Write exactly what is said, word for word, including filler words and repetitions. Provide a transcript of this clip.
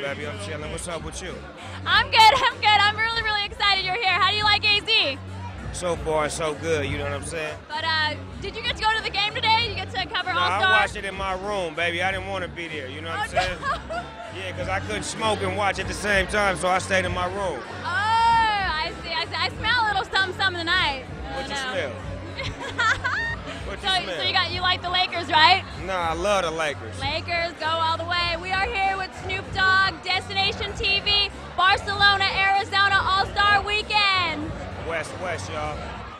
baby. I'm chilling. What's up with you? I'm good. I'm good. I'm really, really excited you're here. How do you like A Z? So far, so good. You know what I'm saying? But uh, did you get to go to the game today? You get to cover No, All-Star? I watched it in my room, baby. I didn't want to be there. You know what I'm Oh, saying? no. Yeah, because I couldn't smoke and watch at the same time, so I stayed in my room. Oh, I see. I see. I smell a little something, something tonight. What you know. smell? What you so, smell? so you got you like the Lakers, right? Nah, I love the Lakers. Lakers go all the way. We are here with Snoop Dogg, Destination T V, Barcelona, Arizona All-Star Weekend. West, West, y'all.